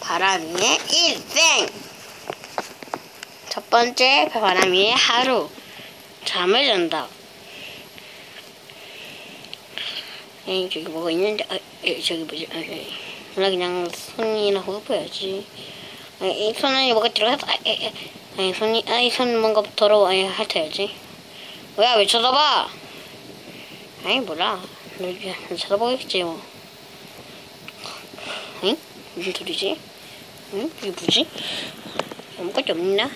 바람 위의 일생. 첫 번째, 바람 위의 하루. 잠을 잔다. 저기 뭐가 있는데, 저기 뭐지? 나 그냥 손이나 호흡해야지. 이 손에 뭐가 들어가서, 손 뭔가 더러워. 핥아야지. 뭐야, 왜 쳐다봐? 몰라. 너 쳐다보겠지, 뭐. 무슨 소리지? 이게 뭐지? 아무것도 없나?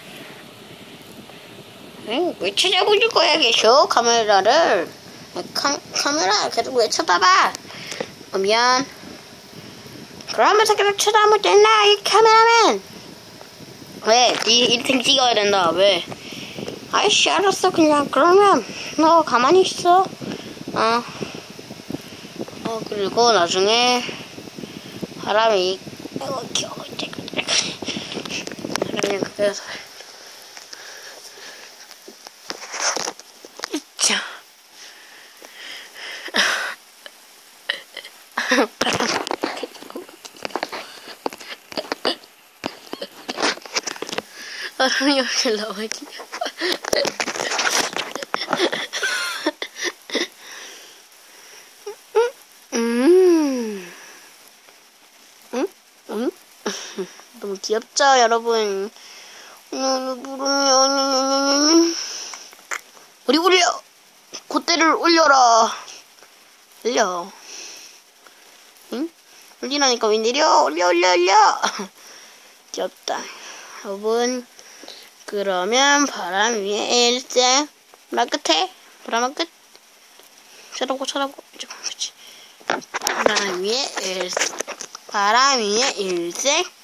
왜 찾아보실 거야, 계속? 카메라를. 카메라 계속 왜 쳐다봐? 미안. 그러면서 계속 쳐다보면 됐나, 이 카메라맨? 왜? 네 1등 찍어야 된다, 왜? 아이씨, 알았어, 그냥. 그러면, 너 가만히 있어. 그리고 나중에, 바람이, 귀여워, 그냥 그래서. 있자. 바람이 여기 나와있냐. 너무 귀엽죠, 여러분? 우리 올려! 콧대를 올려라! 올려. 올리라니까 왜 내려? 올려! 귀엽다. 여러분, 그러면 바람 위에 일생. 바람 끝에. 바람 끝. 쳐다보고. 그치. 바람 위에 일생.